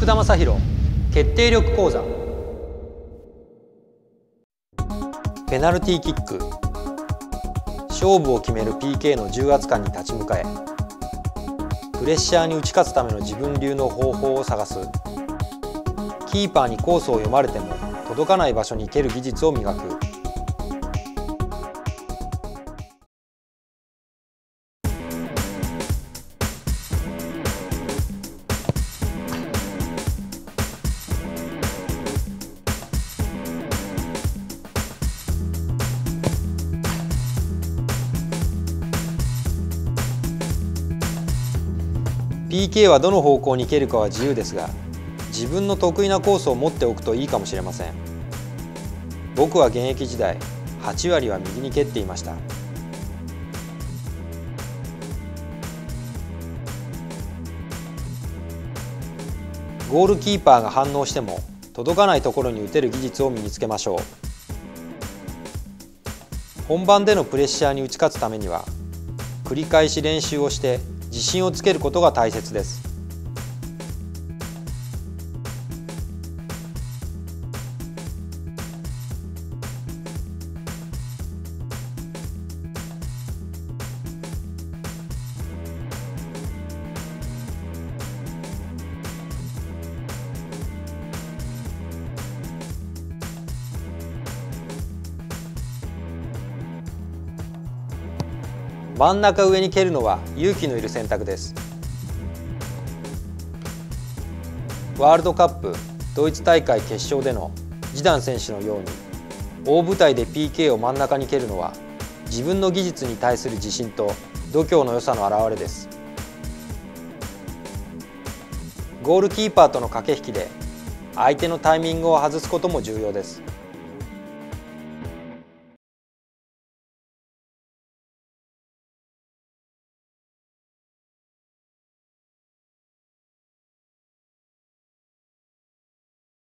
福田正宏決定力講座。ペナルティーキック、勝負を決める PK の重圧感に立ち向かえ、プレッシャーに打ち勝つための自分流の方法を探す、キーパーにコースを読まれても届かない場所に蹴る技術を磨く。PK はどの方向に蹴るかは自由ですが、自分の得意なコースを持っておくといいかもしれません。僕は現役時代、8割は右に蹴っていました。ゴールキーパーが反応しても届かないところに打てる技術を身につけましょう。本番でのプレッシャーに打ち勝つためには、繰り返し練習をして自信をつけることが大切です。真ん中上に蹴るのは勇気のいる選択です。ワールドカップドイツ大会決勝でのジダン選手のように、大舞台で PK を真ん中に蹴るのは自分の技術に対する自信と度胸の良さの表れです。ゴールキーパーとの駆け引きで相手のタイミングを外すことも重要です。